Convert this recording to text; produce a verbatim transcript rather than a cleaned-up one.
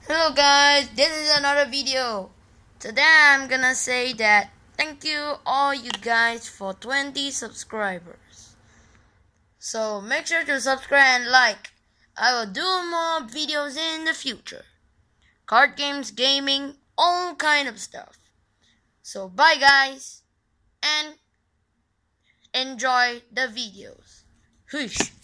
Hello guys, this is another video. Today I'm gonna say that thank you all you guys for twenty subscribers. So make sure to subscribe and like. I will do more videos in the future. Card games, gaming, all kind of stuff. So bye guys and enjoy the videos. Whoosh.